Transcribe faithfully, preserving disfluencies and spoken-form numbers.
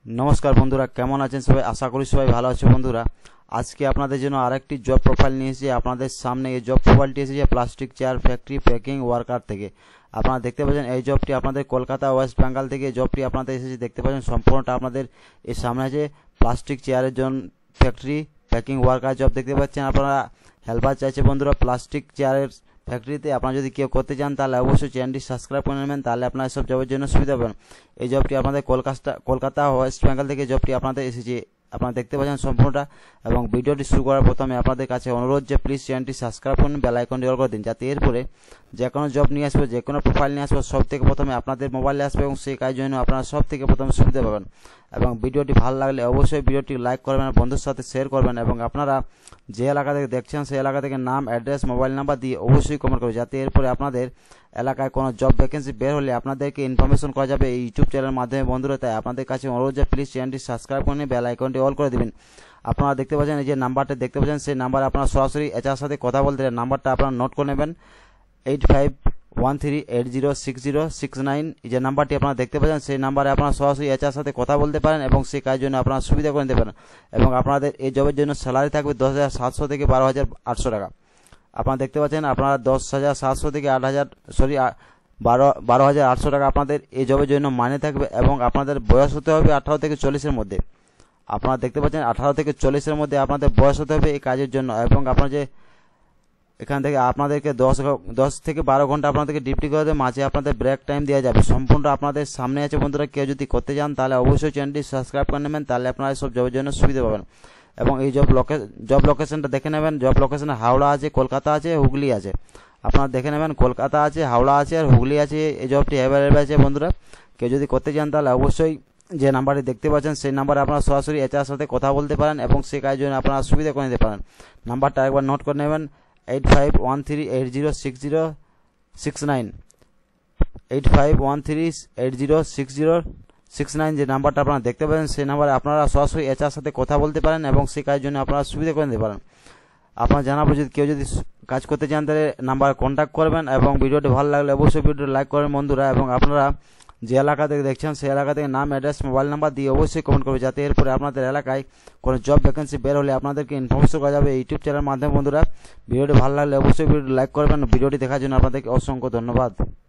नमस्कार बंधुरा केमन आছেন সবাই आशा करी सबाई ভালো আছে বন্ধুরা। আজকে আপনাদের জন্য আরেকটি জব প্রোফাইল নিয়ে এসেছি আপনাদের সামনে। এই জব প্রোফাইলটি এসেছে plastic chair factory packing worker থেকে। আপনারা দেখতে পাচ্ছেন এই জবটি আপনাদের কলকাতা ওয়েস্ট বেঙ্গল থেকে জবটি আপনাদের এসেছে। দেখতে পাচ্ছেন সম্পূর্ণটা আপনাদের এই সামনে আছে প্লাস্টিক চেয়ারের জন্য ফ্যাক্টরি প্যাকিং ওয়ার্কার জব দেখতে পাচ্ছেন। আপনারা হেল্পার চাইছে বন্ধুরা প্লাস্টিক চেয়ারের ফ্যাক্টরিতে। আপনারা যদি কেউ করতে চান তাহলে অবশ্যই চ্যানেলটি সাবস্ক্রাইব করে নেবেন, তাহলে আপনারা সব জবের জন্য সুবিধা পাবেন। এই জবটি আপনাদের কলকাতা কলকাতা ওয়েস্ট বেঙ্গল থেকে জবটি আপনাদের এসেছে। আপনারা দেখতে পাচ্ছেন সম্পূর্ণটা। এবং ভিডিওটি শুরু করার প্রথমে আপনাদের কাছে অনুরোধ যে প্লিজ চ্যানেলটি সাবস্ক্রাইব করুন, বেল আইকনটি অল করে দিন, যাতে এরপরে যে কোনো জব নিয়ে আসবে যে কোনো প্রোফাইল নিয়ে আসবে সব থেকে প্রথমে আপনাদের মোবাইলে আসবে এবং সেই কাজের জন্য আপনারা সব থেকে প্রথমে সুবিধা পাবেন। এবং ভিডিওটি ভালো লাগলে অবশ্যই ভিডিওটি লাইক করবেন, বন্ধুর সাথে শেয়ার করবেন এবং আপনারা যে এলাকা থেকে দেখছেন সেই এলাকা থেকে নাম অ্যাড্রেস মোবাইল নাম্বার দিয়ে অবশ্যই কমেন্ট করবেন, যাতে এরপরে আপনাদের এলাকায় কোনো জব ভ্যাকেন্সি বের হলে আপনাদেরকে ইনফরমেশন করা যাবে এই ইউটিউব চ্যানেলের মাধ্যমে। বন্ধুরা তাই আপনাদের কাছে অনুরোধ যে প্লিজ চ্যানেলটি সাবস্ক্রাইব করে নিন, বেল আইকনটি অল করে দেবেন। আপনারা দেখতে পাচ্ছেন এই যে নাম্বারটা দেখতে পাচ্ছেন সেই নাম্বারে আপনারা সরাসরি এচার সাথে কথা বলতে নাম্বারটা আপনারা নোট করে নেবেন eight five one three eight zero six zero six nine. এই যে নাম্বারটি আপনারা দেখতে পাচ্ছেন সেই নাম্বারে আপনারা সরাসরি এচার সাথে কথা বলতে পারেন এবং সেই কাজের জন্য আপনারা সুবিধা করে নিতে পারেন। এবং আপনাদের এই জবের জন্য স্যালারি থাকবে দশ হাজার সাতশো থেকে বারো হাজার আটশো টাকা। আপনারা দেখতে পাচ্ছেন আপনারা দশ হাজার সাতশো থেকে আট হাজার সরি বারো বারো হাজার আটশো টাকা আপনাদের এই জবের জন্য মাইনে থাকবে। এবং আপনাদের বয়স হতে হবে আঠারো থেকে চল্লিশের মধ্যে। আপনারা দেখতে পাচ্ছেন আঠারো থেকে চল্লিশের মধ্যে আপনাদের বয়স হতে হবে এই কাজের জন্য। এবং আপনার যে এখান থেকে আপনাদেরকে দশ দশ থেকে বারো ঘন্টা আপনাদেরকে ডিউটি করে দেবে, মাঝে আপনাদের ব্রেক টাইম দেওয়া যাবে। সম্পূর্ণ আপনাদের সামনে আছে বন্ধুরা, কেউ যদি করতে চান তাহলে অবশ্যই চ্যানেলটি সাবস্ক্রাইব করে নেবেন, তাহলে আপনারা সব জবের জন্য সুবিধা পাবেন। এবং এই জব লোকে জব লোকেশনটা দেখে নেবেন। জব লোকেশনে হাওড়া আছে, কলকাতা আছে, হুগলি আছে। আপনারা দেখে নেবেন কলকাতা আছে, হাওড়া আছে আর হুগলি আছে। এই জবটি অ্যাভেলেবেল আছে বন্ধুরা। কেউ যদি করতে চান তাহলে অবশ্যই যে নাম্বারটি দেখতে পাচ্ছেন সেই নাম্বারে আপনারা সরাসরি এচার সাথে কথা বলতে পারেন এবং সেই কাজের জন্য আপনারা সুবিধা করে নিতে পারেন। নাম্বারটা একবার নোট করে নেবেন eight five one three eight zero six zero six nine eight five one three eight zero six zero six nine. যে নাম্বারটা আপনারা দেখতে পাচ্ছেন সেই নাম্বারে আপনারা সরাসরি এচার সাথে কথা বলতে পারেন এবং সেই কাজের জন্য আপনারা সুবিধা করে নিতে পারেন। আপনারা জানাবো যদি কেউ যদি কাজ করতে চান তাহলে নাম্বার কন্ট্যাক্ট করবেন। এবং ভিডিওটি ভালো লাগলে অবশ্যই ভিডিওটি লাইক করবেন বন্ধুরা। এবং আপনারা যে এলাকা থেকে দেখছেন সেই এলাকা থেকে নাম অ্যাড্রেস মোবাইল নাম্বার দিয়ে অবশ্যই কমেন্ট করবে, যাতে এরপরে আপনাদের এলাকায় কোনো জব ভ্যাকেন্সি বের হলে আপনাদেরকে ইনফরমেশন করা যাবে ইউটিউব চ্যানেলের মাধ্যমে। বন্ধুরা ভিডিওটি ভালো লাগলে অবশ্যই ভিডিওটি লাইক করবেন। ভিডিওটি দেখার জন্য আপনাদেরকে অসংখ্য ধন্যবাদ।